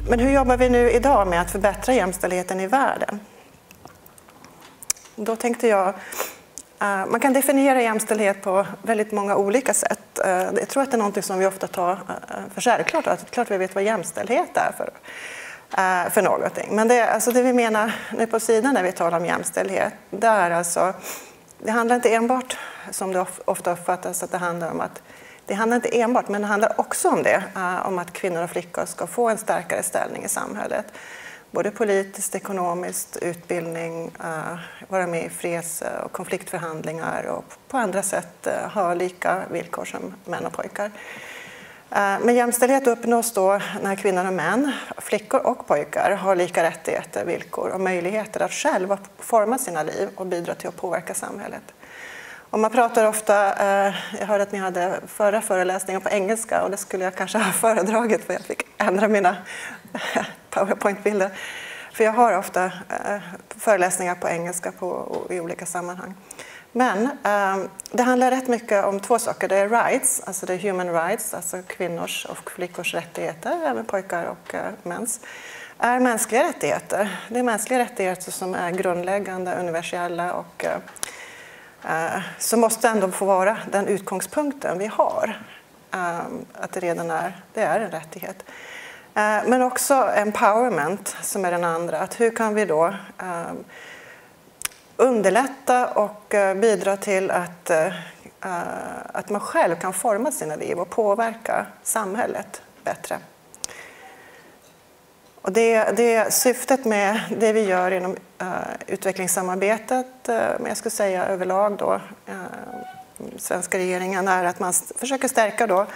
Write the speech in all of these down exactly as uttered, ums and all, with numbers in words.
Men hur jobbar vi nu idag med att förbättra jämställdheten i världen? Då tänkte jag, man kan definiera jämställdhet på väldigt många olika sätt. Jag tror att det är något som vi ofta tar för självklart, att klart vi vet vad jämställdhet är för, för någonting. Men det, alltså det vi menar nu på sidan när vi talar om jämställdhet, det är alltså, det handlar inte enbart, som det ofta uppfattas att det handlar om, att det handlar inte enbart, men det handlar också om det, om att kvinnor och flickor ska få en starkare ställning i samhället. Både politiskt, ekonomiskt, utbildning, vara med i freds- och konfliktförhandlingar och på andra sätt ha lika villkor som män och pojkar. Men jämställdhet uppnås då när kvinnor och män, flickor och pojkar har lika rättigheter, villkor och möjligheter att själva forma sina liv och bidra till att påverka samhället. Och man pratar ofta, jag hörde att ni hade förra föreläsningen på engelska och det skulle jag kanske ha föredragit för jag fick ändra mina PowerPoint-bilder. För jag har ofta föreläsningar på engelska på, i olika sammanhang. Men eh, det handlar rätt mycket om två saker. Det är rights, alltså det är human rights, alltså kvinnors och flickors rättigheter, även pojkar och eh, mäns. Är mänskliga rättigheter. Det är mänskliga rättigheter som är grundläggande, universella och eh, som måste ändå få vara den utgångspunkten vi har. Eh, att det redan är, det är en rättighet. Eh, men också empowerment som är den andra. Att hur kan vi då eh, underlätta och bidra till att, att man själv kan forma sina liv och påverka samhället bättre. Och det, det är syftet med det vi gör inom utvecklingssamarbetet, men jag skulle säga överlag då, svenska regeringen, är att man försöker stärka då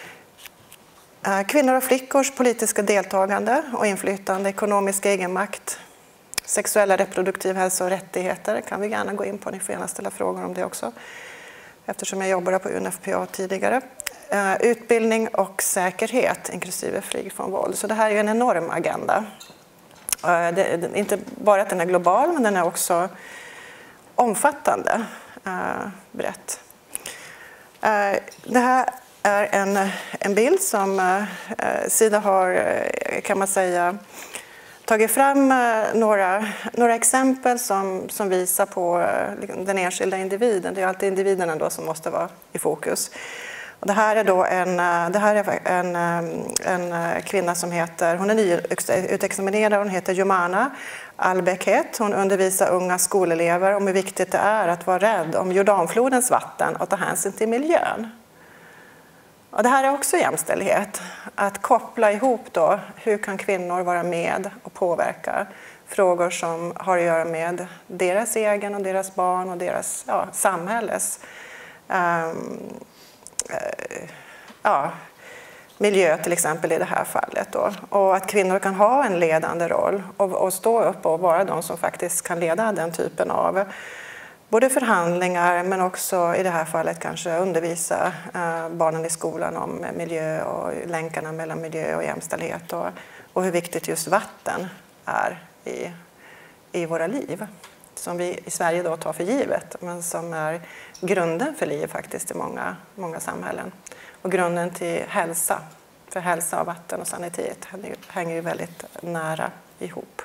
kvinnor och flickors politiska deltagande och inflytande, ekonomisk egenmakt, sexuella reproduktiv hälsa och rättigheter kan vi gärna gå in på. Ni får gärna ställa frågor om det också. Eftersom jag jobbade på U N F P A tidigare. Uh, utbildning och säkerhet, inklusive fri från våld. Så det här är en enorm agenda. Uh, det, det, inte bara att den är global, men den är också omfattande, uh, brett. Uh, det här är en, en bild som uh, Sida har, kan man säga, tagit fram några, några exempel som, som visar på den enskilda individen. Det är alltid individen ändå som måste vara i fokus. Och det här är då en, det här är en, en kvinna som heter, hon är nyutexaminerad, hon heter Jumana Al-Bekhet. Hon undervisar unga skolelever om hur viktigt det är att vara rädd om Jordanflodens vatten och ta hänsyn till miljön. Och det här är också jämställdhet. Att koppla ihop då, hur kan kvinnor vara med och påverka frågor som har att göra med deras egen och deras barn och deras ja, samhälles um, uh, ja, miljö till exempel i det här fallet. Då. Och att kvinnor kan ha en ledande roll och, och stå upp och vara de som faktiskt kan leda den typen av både förhandlingar men också i det här fallet kanske undervisa eh, barnen i skolan om miljö och länkarna mellan miljö och jämställdhet och, och hur viktigt just vatten är i, i våra liv. Som vi i Sverige då tar för givet men som är grunden för liv faktiskt i många, många samhällen. Och grunden till hälsa, för hälsa och vatten och sanitet hänger ju väldigt nära ihop.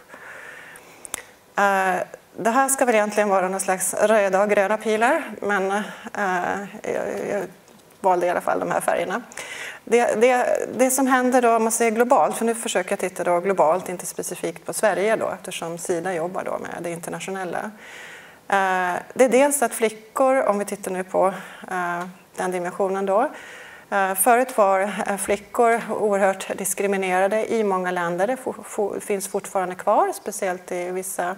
Eh, Det här ska väl egentligen vara någon slags röda och gröna pilar, men eh, jag, jag valde i alla fall de här färgerna. Det, det, det som händer då, om man säger globalt, för nu försöker jag titta då globalt, inte specifikt på Sverige då, eftersom Sida jobbar då med det internationella. Eh, det är dels att flickor, om vi tittar nu på eh, den dimensionen då, eh, förut var flickor oerhört diskriminerade i många länder, det for, for, finns fortfarande kvar, speciellt i vissa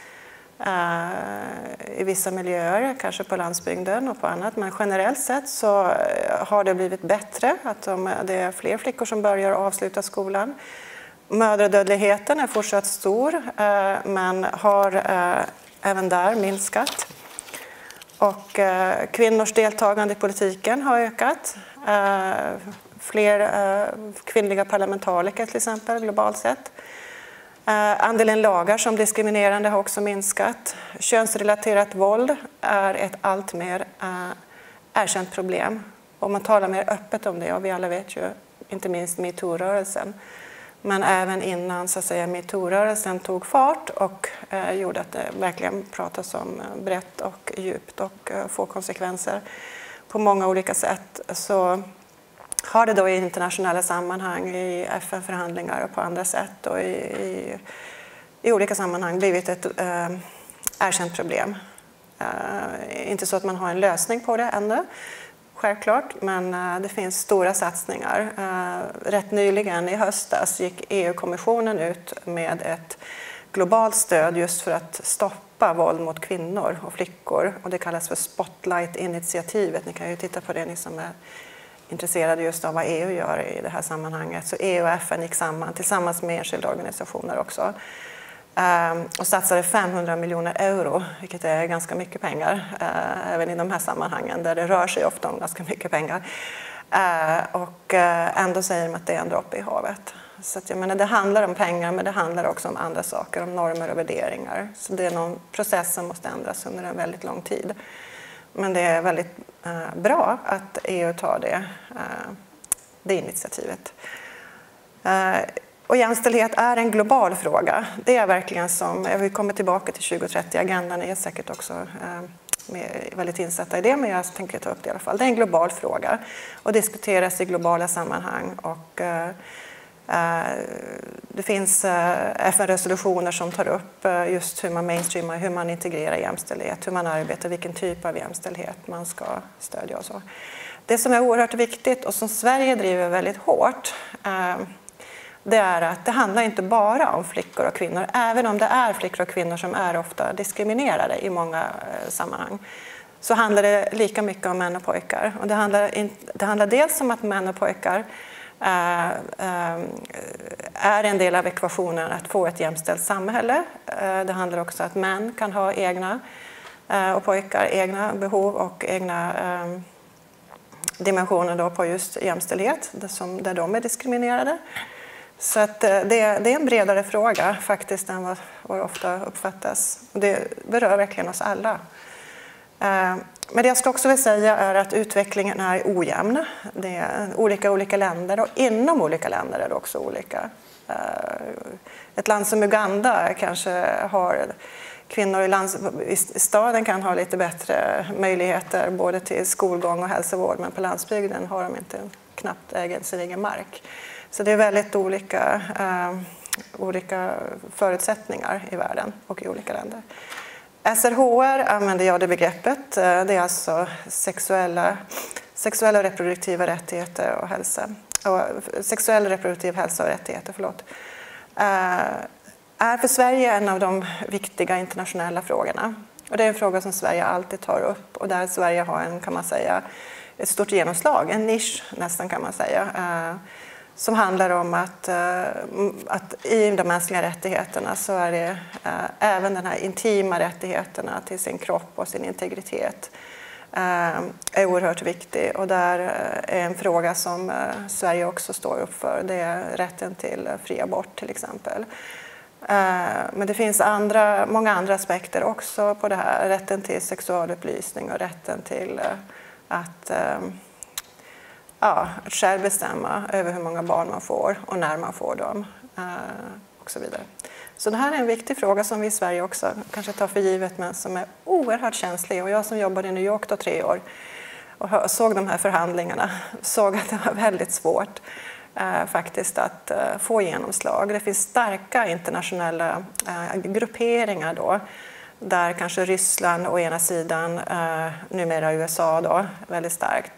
i vissa miljöer, kanske på landsbygden och på annat. Men generellt sett så har det blivit bättre. Att de, det är fler flickor som börjar och avslutar skolan. Mödradödligheten är fortsatt stor, men har även där minskat. Och kvinnors deltagande i politiken har ökat. Fler kvinnliga parlamentariker till exempel, globalt sett. Uh, andelen lagar som diskriminerande har också minskat. Könsrelaterat våld är ett allt mer uh, erkänt problem. Och man talar mer öppet om det och vi alla vet ju, inte minst MeToo-rörelsen, Men även innan så att säga MeToo-rörelsen tog fart och eh, gjorde att det verkligen pratas om brett och djupt och eh, får konsekvenser på många olika sätt, så har det då i internationella sammanhang, i F N-förhandlingar och på andra sätt och i, i, i olika sammanhang blivit ett eh, erkänt problem. Eh, inte så att man har en lösning på det ännu, självklart, men eh, det finns stora satsningar. Eh, rätt nyligen i höstas gick E U-kommissionen ut med ett globalt stöd just för att stoppa våld mot kvinnor och flickor, och det kallas för Spotlight-initiativet. Ni kan ju titta på det, ni som är intresserade just av vad E U gör i det här sammanhanget. Så E U och F N gick samman tillsammans med enskilda organisationer också och satsade femhundra miljoner euro, vilket är ganska mycket pengar även i de här sammanhangen där det rör sig ofta om ganska mycket pengar. Och ändå säger de att det är en droppe i havet. Så att jag menar, det handlar om pengar, men det handlar också om andra saker, om normer och värderingar. Så det är någon process som måste ändras under en väldigt lång tid. Men det är väldigt eh, bra att E U tar det, eh, det initiativet. Eh, och jämställdhet är en global fråga. Det är verkligen som, jag vill komma tillbaka till tjugo trettio-agendan, är säkert också eh, med, väldigt insatta i det, men jag tänker ta upp det i alla fall. Det är en global fråga och diskuteras i globala sammanhang. Och, eh, det finns F N-resolutioner som tar upp just hur man mainstreamar, hur man integrerar jämställdhet, hur man arbetar, vilken typ av jämställdhet man ska stödja och så. Det som är oerhört viktigt och som Sverige driver väldigt hårt, det är att det handlar inte bara om flickor och kvinnor, även om det är flickor och kvinnor som är ofta diskriminerade i många sammanhang. Så handlar det lika mycket om män och pojkar. Och det handlar, in, det handlar dels om att män och pojkar Uh, uh, är en del av ekvationen att få ett jämställt samhälle. Uh, det handlar också om att män kan ha egna uh, och pojkar egna behov och egna uh, dimensioner då på just jämställdhet som, där de är diskriminerade. Så att, uh, det, det är en bredare fråga faktiskt än vad, vad ofta uppfattas. Det berör verkligen oss alla. Uh, Men det jag ska också vilja säga är att utvecklingen är ojämn. Det är olika olika länder och inom olika länder är det också olika. Ett land som Uganda kanske har kvinnor i, lands, i staden kan ha lite bättre möjligheter både till skolgång och hälsovård, men på landsbygden har de inte knappt egen, sin egen mark. Så det är väldigt olika, uh, olika förutsättningar i världen och i olika länder. S R H R använder jag det begreppet. Det är alltså sexuella, sexuella och reproduktiva rättigheter och hälsa. Och sexuell och reproduktiv hälsa och rättigheter, förlåt. Är för Sverige en av de viktiga internationella frågorna. Och det är en fråga som Sverige alltid tar upp och där Sverige har en, kan man säga, ett stort genomslag, en nisch nästan kan man säga. Som handlar om att, att i de mänskliga rättigheterna så är det äh, även den här intima rättigheterna till sin kropp och sin integritet äh, är oerhört viktig. Och där är en fråga som äh, Sverige också står upp för. Det är rätten till fri abort till exempel. Äh, men det finns andra, många andra aspekter också på det här. Rätten till sexualupplysning och rätten till äh, att äh, Ja, att själv bestämma över hur många barn man får och när man får dem och så vidare. Så det här är en viktig fråga som vi i Sverige också kanske tar för givet, men som är oerhört känslig. Och jag som jobbade i New York då tre år och såg de här förhandlingarna såg att det var väldigt svårt eh, faktiskt att eh, få genomslag. Det finns starka internationella eh, grupperingar då, där kanske Ryssland å ena sidan, eh, numera U S A då, väldigt starkt.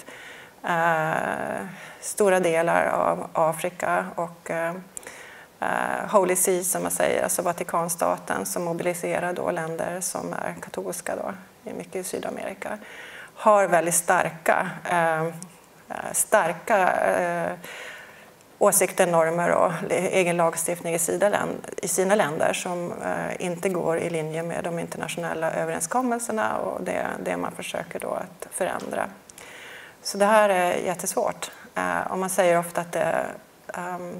Uh, stora delar av Afrika och uh, uh, Holy See som man säger, alltså Vatikanstaten som mobiliserar då länder som är katolska då, mycket i Sydamerika, har väldigt starka, uh, starka uh, åsikter, normer och egen lagstiftning i sina länder som uh, inte går i linje med de internationella överenskommelserna och det, det man försöker då att förändra. Så det här är jättesvårt. Uh, om man säger ofta att det, um,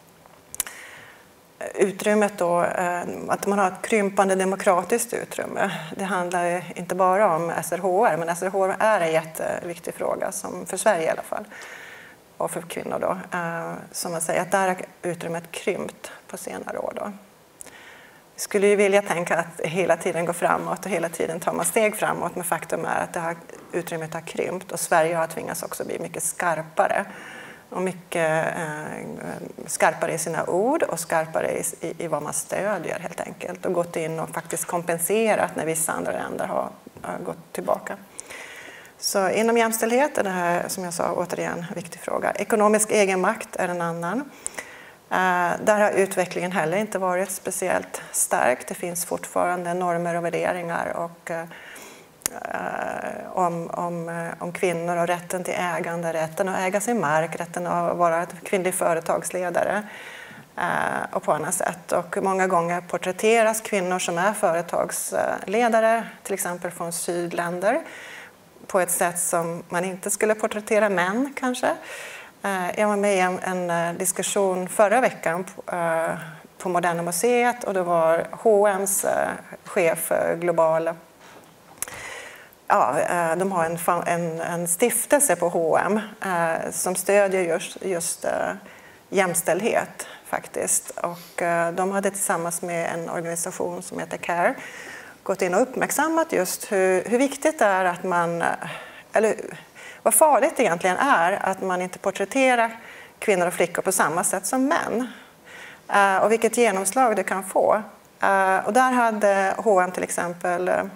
utrymmet då, uh, att man har ett krympande demokratiskt utrymme. Det handlar inte bara om S R H R, men S R H R är en jätteviktig fråga, som för Sverige i alla fall. och för kvinnor då, som man säger att där har utrymmet krympt på senare år då. Vi skulle ju vilja tänka att hela tiden går framåt och hela tiden tar man steg framåt, men faktum är att det här utrymmet har krympt och Sverige har tvingats också bli mycket skarpare och mycket eh, skarpare i sina ord och skarpare i, i, i vad man stödjer helt enkelt och gått in och faktiskt kompenserat när vissa andra länder har, har gått tillbaka. Så inom jämställdhet är det här, som jag sa, återigen en viktig fråga. Ekonomisk egenmakt är en annan. Uh, där har utvecklingen heller inte varit speciellt stark. Det finns fortfarande normer och värderingar och, uh, uh, om, om, uh, om kvinnor och rätten till ägande, rätten att äga sin mark, rätten att vara kvinnlig företagsledare uh, och på annat sätt. Och många gånger porträtteras kvinnor som är företagsledare, till exempel från sydländer, på ett sätt som man inte skulle porträttera män kanske. Jag var med i en, en diskussion förra veckan på, på Moderna Museet och det var H och M:s chef global. Ja, de har en, en, en stiftelse på H och M som stödjer just, just jämställdhet faktiskt. Och de hade tillsammans med en organisation som heter CARE gått in och uppmärksammat just hur, hur viktigt det är att man, eller vad farligt egentligen är att man inte porträtterar kvinnor och flickor på samma sätt som män. Uh, och vilket genomslag det kan få. Uh, och där hade H och M till exempel uh,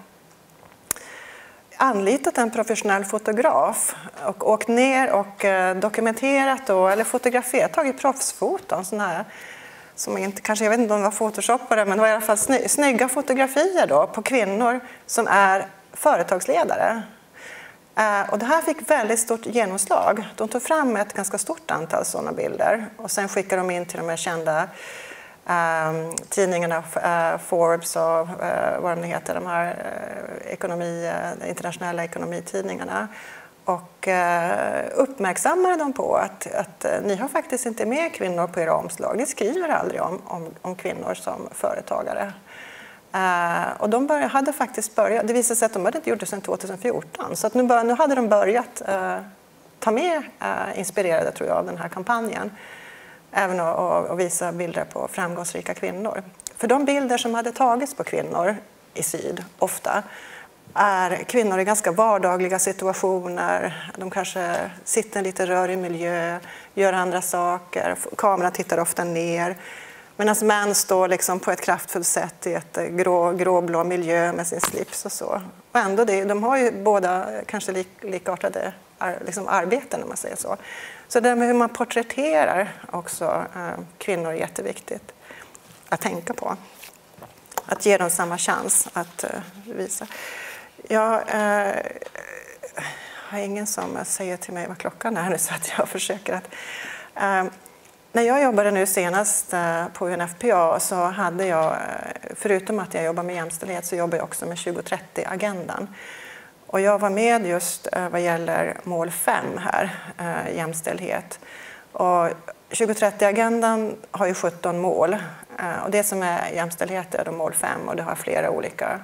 anlitat en professionell fotograf och åkt ner och uh, dokumenterat då, eller fotograferat, tagit proffsfoton, sådana här. Som inte, kanske, jag vet inte om det var photoshoppare, men det var i alla fall sny, snygga fotografier då, på kvinnor som är företagsledare. Uh, och det här fick väldigt stort genomslag. De tog fram ett ganska stort antal sådana bilder och sen skickade de in till de här kända um, tidningarna, uh, Forbes och uh, vad de heter, de här uh, ekonomi, uh, internationella ekonomitidningarna. Och uh, uppmärksammade dem på att, att uh, ni har faktiskt inte med kvinnor på era omslag. Ni skriver aldrig om, om, om kvinnor som företagare. Uh, och de började, hade faktiskt börjat, det visade sig att de hade inte gjort det sedan tjugohundrafjorton. Så att nu, bör, nu hade de börjat uh, ta med, uh, inspirerade tror jag, av den här kampanjen. Även att visa bilder på framgångsrika kvinnor. För de bilder som hade tagits på kvinnor i syd, ofta, är kvinnor i ganska vardagliga situationer. De kanske sitter i en lite rörig miljö, gör andra saker, kameran tittar ofta ner. Medan män står liksom på ett kraftfullt sätt i ett grå, gråblå miljö med sin slips och så. Och ändå det, de har ju båda kanske lik, likartade ar, liksom arbeten, om man säger så. Så det med hur man porträtterar också eh, kvinnor är jätteviktigt att tänka på. Att ge dem samma chans att eh, visa. Jag eh, har ingen som säger till mig vad klockan är nu, så att jag försöker att... Eh, När jag jobbade nu senast på U N F P A så hade jag, förutom att jag jobbar med jämställdhet, så jobbar jag också med tjugo trettio-agendan. Och jag var med just vad gäller mål fem här, jämställdhet. Och tjugo trettio-agendan har ju sjutton mål. Och det som är jämställdhet är då mål fem och det har flera olika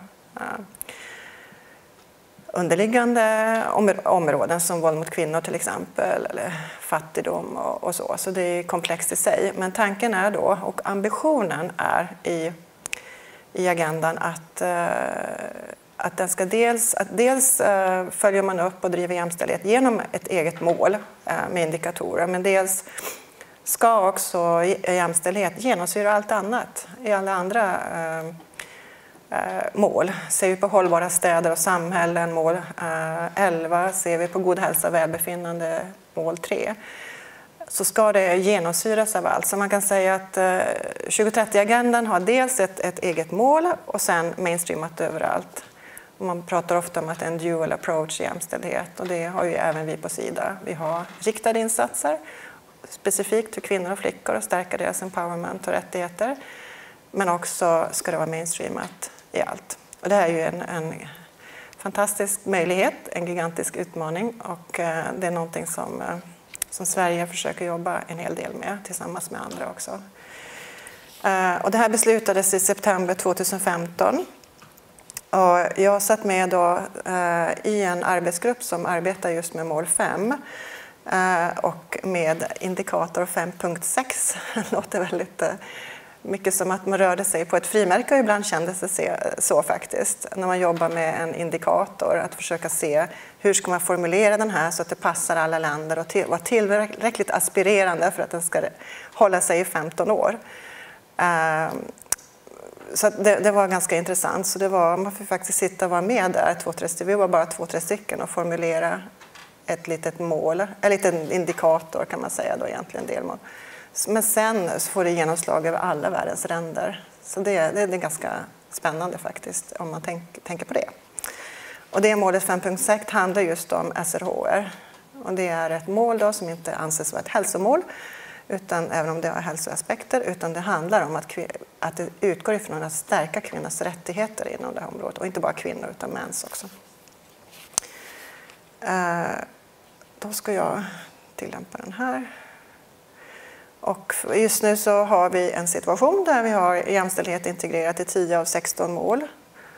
underliggande områden som våld mot kvinnor till exempel, eller fattigdom och, och så. Så det är komplext i sig. Men tanken är då, och ambitionen är i, i agendan att, uh, att den ska dels, att dels uh, följer man upp och driver jämställdhet genom ett eget mål uh, med indikatorer, men dels ska också jämställdhet genomsyra allt annat i alla andra uh, mål. Ser vi på hållbara städer och samhällen, mål elva, ser vi på god hälsa och välbefinnande, mål tre, så ska det genomsyras av allt. Så man kan säga att tjugo trettio-agendan har dels ett, ett eget mål och sen mainstreamat överallt. Och man pratar ofta om att det är en dual approach i jämställdhet, och det har ju även vi på Sida. Vi har riktade insatser specifikt till kvinnor och flickor och stärka deras empowerment och rättigheter. Men också ska det vara mainstreamat i allt. Och det här är ju en, en fantastisk möjlighet, en gigantisk utmaning, och eh, det är någonting som, eh, som Sverige försöker jobba en hel del med tillsammans med andra också. Eh, och det här beslutades i september tjugohundrafemton. Och jag satt med då, eh, i en arbetsgrupp som arbetar just med mål fem. och med indikator fem punkt sex. Det låter väldigt mycket som att man rörde sig på ett frimärke och ibland kändes det så faktiskt. När man jobbar med en indikator, att försöka se hur ska man formulera den här så att det passar alla länder och till, vara tillräckligt aspirerande för att den ska hålla sig i femton år. Så det, det var ganska intressant. Så det var, man fick faktiskt sitta och vara med där, två, tre, vi var bara två, tre stycken och formulera ett litet mål, en liten indikator kan man säga då egentligen, delmål. Men sen så får det genomslag över alla världens länder. Så det, det, det är ganska spännande faktiskt om man tänk, tänker på det. Och det målet fem punkt sex handlar just om S R H R. Och det är ett mål då som inte anses vara ett hälsomål, utan, även om det har hälsoaspekter, utan det handlar om att, att det utgår ifrån att stärka kvinnors rättigheter inom det här området. Och inte bara kvinnor utan mäns också. Eh, då ska jag tillämpa den här. Och just nu så har vi en situation där vi har jämställdhet integrerat i tio av sexton mål.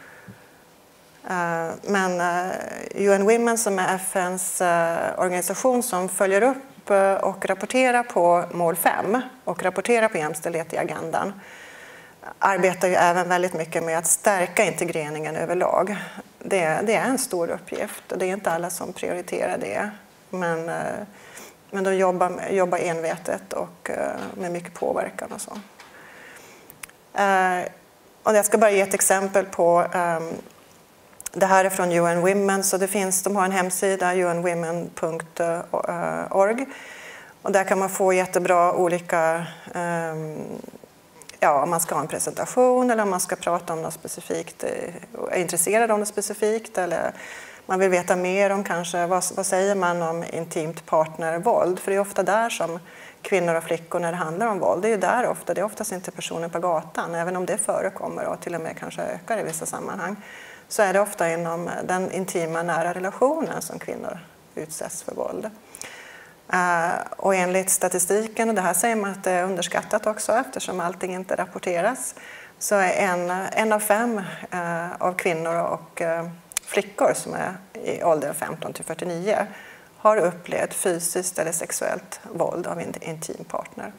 Men U N Women, som är F N:s organisation som följer upp och rapporterar på mål fem och rapporterar på jämställdhet i agendan, arbetar ju även väldigt mycket med att stärka integreringen överlag. Det, det är en stor uppgift och det är inte alla som prioriterar det. Men Men de jobbar, jobbar envetet och med mycket påverkan och så. Och jag ska bara ge ett exempel på, det här är från U N Women, så det finns, de har en hemsida, u n women punkt org, och där kan man få jättebra olika, ja, om man ska ha en presentation eller om man ska prata om något specifikt, är intresserad av något specifikt, eller man vill veta mer om kanske, vad, vad säger man om intimt partnervåld? För det är ofta där som kvinnor och flickor, när det handlar om våld, det är ju där ofta, det är oftast inte personer på gatan, även om det förekommer och till och med kanske ökar i vissa sammanhang, så är det ofta inom den intima nära relationen som kvinnor utsätts för våld. Och enligt statistiken, och det här säger man att det är underskattat också eftersom allting inte rapporteras, så är en, en av fem av kvinnor och flickor som är i åldern femton till fyrtionio har upplevt fysiskt eller sexuellt våld av en intim partner.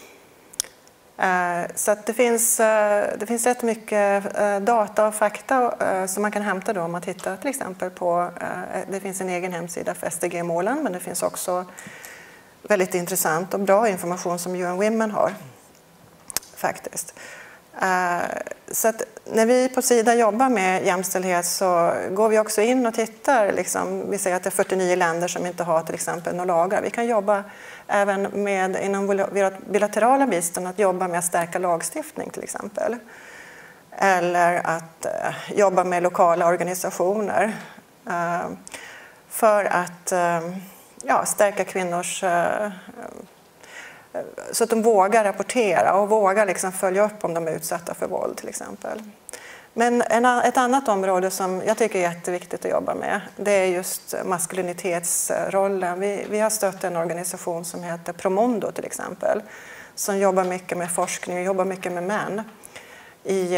Så att det, finns, det finns rätt mycket data och fakta som man kan hämta då om man tittar till exempel på, det finns en egen hemsida för S D G-målen, men det finns också väldigt intressant och bra information som U N Women har faktiskt. Så att när vi på Sida jobbar med jämställdhet så går vi också in och tittar. Liksom, vi säger att det är fyrtionio länder som inte har till exempel några lagar. Vi kan jobba även med, inom bilaterala bistånd, att jobba med att stärka lagstiftning till exempel. Eller att uh, jobba med lokala organisationer uh, för att uh, ja, stärka kvinnors uh, så att de vågar rapportera och vågar liksom följa upp om de är utsatta för våld till exempel. Men en, ett annat område som jag tycker är jätteviktigt att jobba med, det är just maskulinitetsrollen. Vi, vi har stött en organisation som heter Promondo till exempel, som jobbar mycket med forskning och jobbar mycket med män i,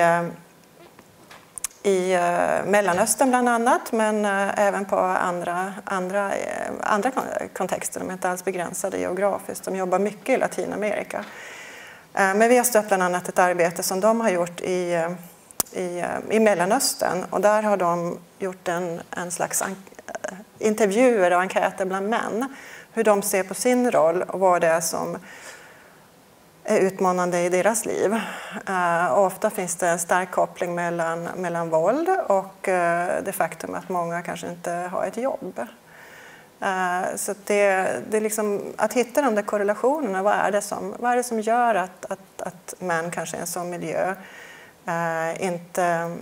i Mellanöstern bland annat, men även på andra, andra, andra kontexter. De är inte alls begränsade geografiskt. De jobbar mycket i Latinamerika. Men vi har stött bland annat ett arbete som de har gjort i, i, i Mellanöstern. Och där har de gjort en, en slags intervjuer och enkäter bland män. Hur de ser på sin roll och vad det är som är utmanande i deras liv. Uh, och ofta finns det en stark koppling mellan, mellan våld och uh, det faktum att många kanske inte har ett jobb. Uh, så det, det är liksom att hitta de där korrelationerna. Vad är det som, vad är det som gör att, att, att män kanske i en sån miljö uh, inte...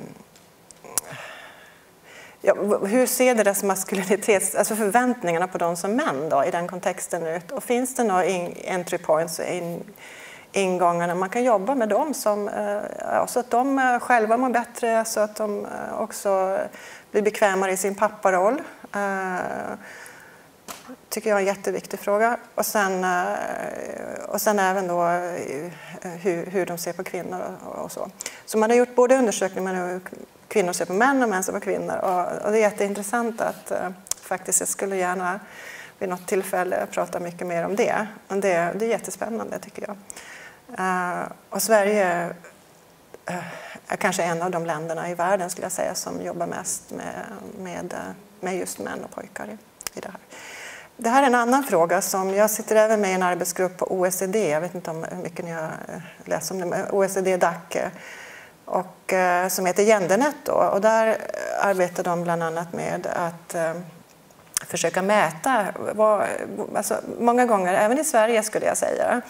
Ja, hur ser deras maskulinitet, alltså förväntningarna på dem som män då, i den kontexten ut? Och finns det några entry points in, ingångarna man kan jobba med dem som, ja, så att de själva mår bättre, så att de också blir bekvämare i sin papparoll? Tycker jag är en jätteviktig fråga. Och sen, och sen även då hur, hur de ser på kvinnor och, och så. Så man har gjort både undersökningar med kvinnor ser på män och män ser på kvinnor. Och, och det är jätteintressant att uh, faktiskt jag skulle gärna vid något tillfälle prata mycket mer om det. Och det, det är jättespännande tycker jag. Uh, och Sverige uh, är kanske en av de länderna i världen skulle jag säga som jobbar mest med, med, med just män och pojkar i, i det här. Det här är en annan fråga som jag sitter även med i en arbetsgrupp på O E C D. Jag vet inte om hur mycket ni har läst om det. O E C D D A C och, som heter Gendernet. Då. Och där arbetar de bland annat med att eh, försöka mäta. Vad, alltså, många gånger, även i Sverige skulle jag säga,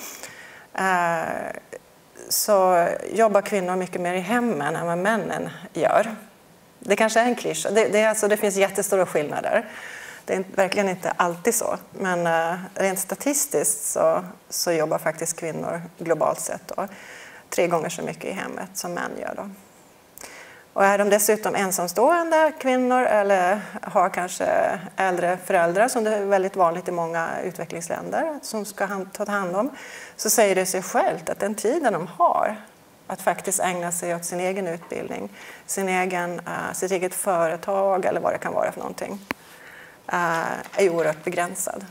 eh, så jobbar kvinnor mycket mer i hemmen än vad männen gör. Det kanske är en klyscha. Det, det, alltså, det finns jättestora skillnader. Det är verkligen inte alltid så, men uh, rent statistiskt så, så jobbar faktiskt kvinnor globalt sett då, tre gånger så mycket i hemmet som män gör. Då. Och är de dessutom ensamstående kvinnor eller har kanske äldre föräldrar, som det är väldigt vanligt i många utvecklingsländer som ska ta hand om, så säger det sig självt att den tiden de har att faktiskt ägna sig åt sin egen utbildning, sin egen, uh, sitt eget företag eller vad det kan vara för någonting, är oerhört begränsad.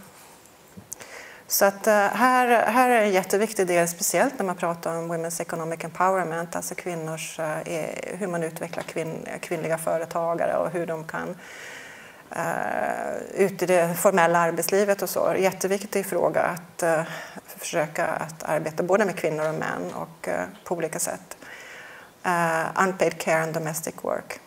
Så att här, här är en jätteviktig del, speciellt när man pratar om Women's Economic Empowerment, alltså kvinnors, hur man utvecklar kvinn, kvinnliga företagare och hur de kan uh, ut i det formella arbetslivet och så. Jätteviktig fråga att uh, försöka att arbeta både med kvinnor och män och uh, på olika sätt. Uh, unpaid care and domestic work.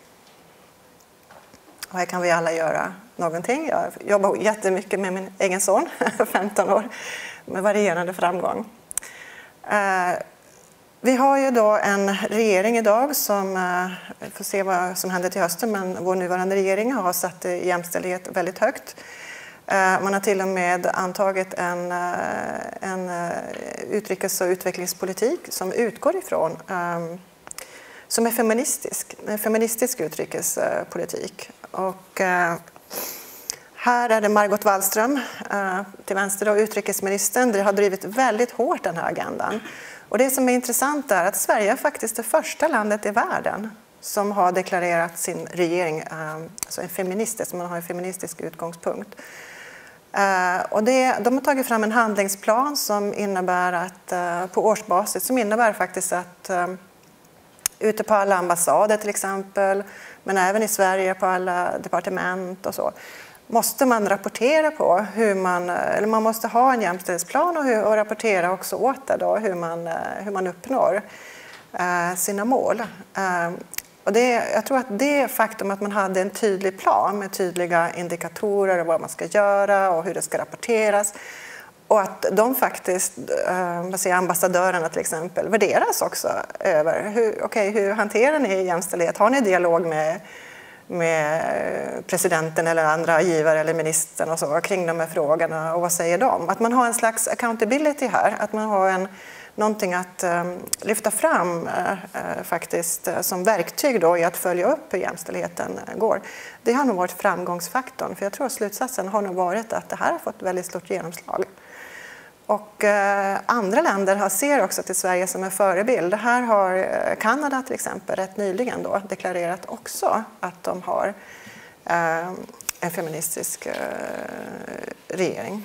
Och här kan vi alla göra någonting. Jag jobbar jättemycket med min egen son, femton år, med varierande framgång. Eh, vi har ju då en regering idag som, eh, vi får se vad som händer till hösten, men vår nuvarande regering har satt jämställdhet väldigt högt. Eh, man har till och med antagit en, en utrikes- och utvecklingspolitik som utgår ifrån eh, som är feministisk, en feministisk utrikespolitik. Och eh, här är det Margot Wallström eh, till vänster och utrikesministern. Det har drivit väldigt hårt den här agendan. Och det som är intressant är att Sverige är faktiskt det första landet i världen som har deklarerat sin regering, eh, alltså en feministisk, man har en feministisk utgångspunkt. Eh, och det, de har tagit fram en handlingsplan som innebär att eh, på årsbasis, som innebär faktiskt att eh, ute på alla ambassader till exempel, men även i Sverige på alla departement och så, måste man rapportera på hur man, eller man måste ha en jämställdhetsplan och, hur, och rapportera också åt det då, hur man, hur man uppnår eh, sina mål. Eh, och det, jag tror att det faktum att man hade en tydlig plan med tydliga indikatorer och vad man ska göra och hur det ska rapporteras, och att de faktiskt, vad säger ambassadörerna till exempel, värderas också över hur, okay, hur hanterar ni jämställdhet? Har ni dialog med, med presidenten eller andra givare eller ministern och så kring de här frågorna, och vad säger de? Att man har en slags accountability här, att man har en, någonting att um, lyfta fram uh, faktiskt uh, som verktyg då i att följa upp hur jämställdheten uh, går. Det har nog varit framgångsfaktorn, för jag tror att slutsatsen har nog varit att det här har fått väldigt stort genomslag. Och eh, andra länder har, ser också till Sverige som en förebild. Här har eh, Kanada till exempel rätt nyligen då deklarerat också att de har eh, en feministisk eh, regering.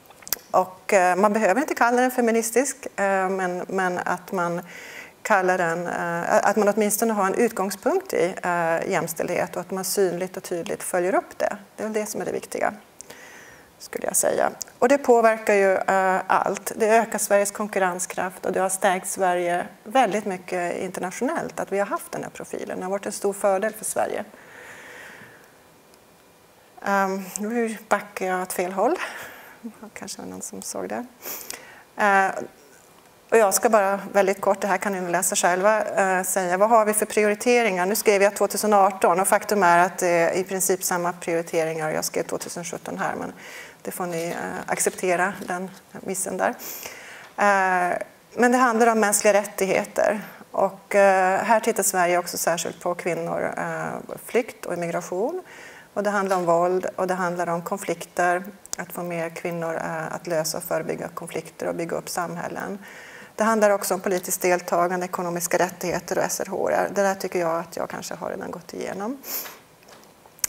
Och eh, man behöver inte kalla den feministisk, eh, men, men att man kallar den, eh, att man åtminstone har en utgångspunkt i eh, jämställdhet och att man synligt och tydligt följer upp det. Det är det som är det viktiga, skulle jag säga. Och det påverkar ju uh, allt. Det ökar Sveriges konkurrenskraft och det har stärkt Sverige väldigt mycket internationellt att vi har haft den här profilen. Det har varit en stor fördel för Sverige. Um, nu backar jag åt fel håll. Kanske var någon som såg det. Uh, och jag ska bara väldigt kort, det här kan ni läsa själva, uh, säga vad har vi för prioriteringar. Nu skrev jag tjugo arton och faktum är att det är i princip samma prioriteringar. Jag skrev tjugo sjutton här, men det får ni uh, acceptera, den missen där. Uh, men det handlar om mänskliga rättigheter. Och uh, här tittar Sverige också särskilt på kvinnor, uh, flykt och immigration. Och det handlar om våld och det handlar om konflikter. Att få mer kvinnor uh, att lösa och förebygga konflikter och bygga upp samhällen. Det handlar också om politiskt deltagande, ekonomiska rättigheter och S R H. Det där tycker jag att jag kanske har redan gått igenom.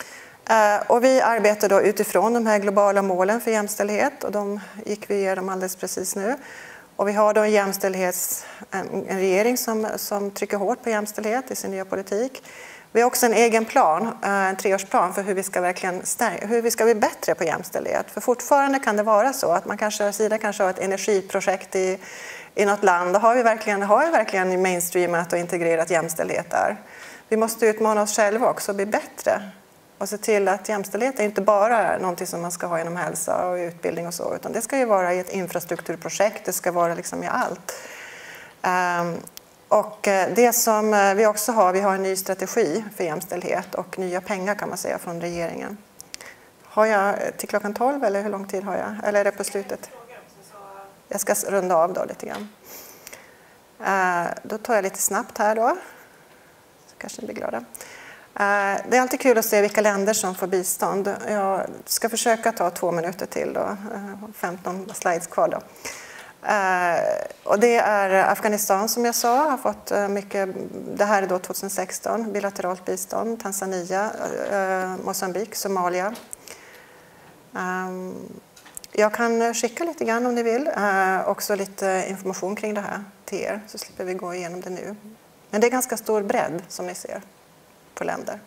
Och vi arbetar då utifrån de här globala målen för jämställdhet och de gick vi igenom alldeles precis nu. Och vi har då en, jämställdhets, en, en regering som, som trycker hårt på jämställdhet i sin nya politik. Vi har också en egen plan, en treårsplan för hur vi ska verkligen stärka, hur vi ska bli bättre på jämställdhet. För fortfarande kan det vara så att man kanske, Sida kanske har ett energiprojekt i, i något land. Har vi verkligen, har vi verkligen mainstreamat och integrerat jämställdhet där? Vi måste utmana oss själva också och bli bättre. Och se till att jämställdhet är inte bara någonting som man ska ha inom hälsa och utbildning och så, utan det ska ju vara i ett infrastrukturprojekt, det ska vara liksom i allt. Um, och det som vi också har, vi har en ny strategi för jämställdhet och nya pengar kan man säga från regeringen. Har jag till klockan tolv eller hur lång tid har jag? Eller är det på slutet? Jag ska runda av då lite grann. Uh, då tar jag lite snabbt här då. Så kanske ni blir glada. Det är alltid kul att se vilka länder som får bistånd. Jag ska försöka ta två minuter till då, femton slides kvar då. Och det är Afghanistan som jag sa, har fått mycket, det här är då tjugohundrasexton, bilateralt bistånd, Tanzania, Mosambik, Somalia. Jag kan skicka lite grann om ni vill, också lite information kring det här till er så slipper vi gå igenom det nu. Men det är ganska stor bredd som ni ser på länder.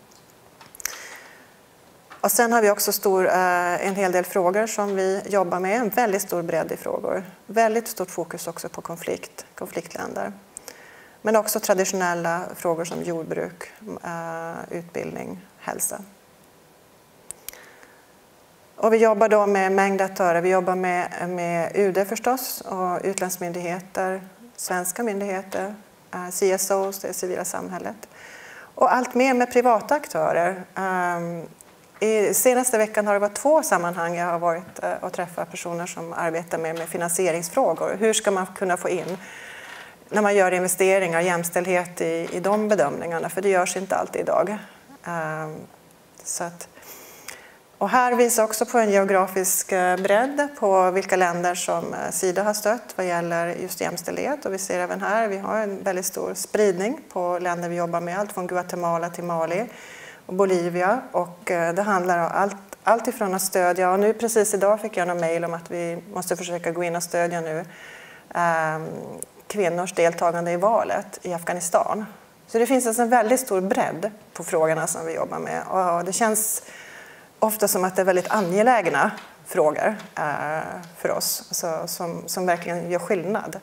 Och sen har vi också stor, en hel del frågor som vi jobbar med, en väldigt stor bredd i frågor. Väldigt stort fokus också på konflikt, konfliktländer. Men också traditionella frågor som jordbruk, utbildning, hälsa. Och vi jobbar då med en mängd aktörer. Vi jobbar med, med U D förstås och utlandsmyndigheter, svenska myndigheter, C S Os, det civila samhället. Och allt mer med privata aktörer. I senaste veckan har det varit två sammanhang jag har varit och träffat personer som arbetar med, med finansieringsfrågor. Hur ska man kunna få in, när man gör investeringar, jämställdhet i, i de bedömningarna? För det görs inte alltid idag. Så att, och här visar också på en geografisk bredd på vilka länder som Sida har stött vad gäller just jämställdhet. Och vi ser även här, vi har en väldigt stor spridning på länder vi jobbar med, allt från Guatemala till Mali och Bolivia. Och det handlar om allt, allt ifrån att stödja, och nu precis idag fick jag en mejl om att vi måste försöka gå in och stödja nu eh, kvinnors deltagande i valet i Afghanistan. Så det finns alltså en väldigt stor bredd på frågorna som vi jobbar med. Och det känns ofta som att det är väldigt angelägna frågor eh, för oss alltså, som, som verkligen gör skillnad.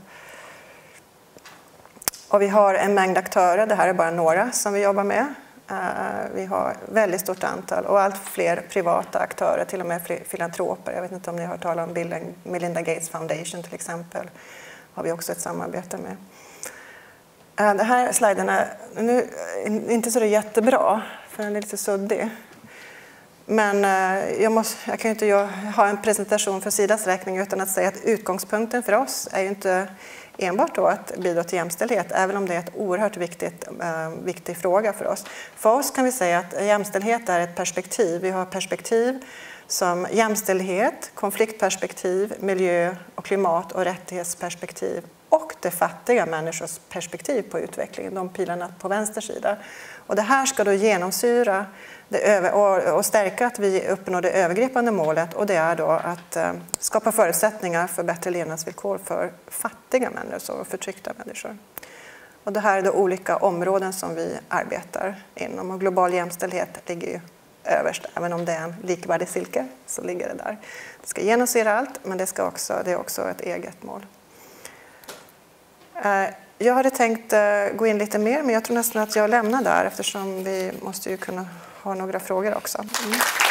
Och vi har en mängd aktörer, det här är bara några som vi jobbar med. Eh, vi har väldigt stort antal och allt fler privata aktörer, till och med fler filantroper. Jag vet inte om ni har hört talas om Bill and Melinda Gates Foundation till exempel. Har vi också ett samarbete med. Eh, det här sliden är nu inte så jättebra, för den är lite suddig. Men jag, måste, jag kan ju inte ha en presentation för Sidas räkning utan att säga att utgångspunkten för oss är ju inte enbart då att bidra till jämställdhet, även om det är ett oerhört viktigt, äh, viktig fråga för oss. För oss kan vi säga att jämställdhet är ett perspektiv. Vi har perspektiv som jämställdhet, konfliktperspektiv, miljö- och klimat- och rättighetsperspektiv och det fattiga människors perspektiv på utvecklingen, de pilarna på vänster sida. Och det här ska då genomsyra det över, och, och stärka att vi uppnår det övergripande målet, och det är då att eh, skapa förutsättningar för bättre levnadsvillkor för fattiga människor och förtryckta människor. Och det här är då olika områden som vi arbetar inom, och global jämställdhet ligger ju överst, även om det är en likvärdig silke så ligger det där. Det ska genomsyra allt, men det, ska också, det är också ett eget mål. Eh, Jag hade tänkt gå in lite mer, men jag tror nästan att jag lämnar där eftersom vi måste ju kunna ha några frågor också. Mm.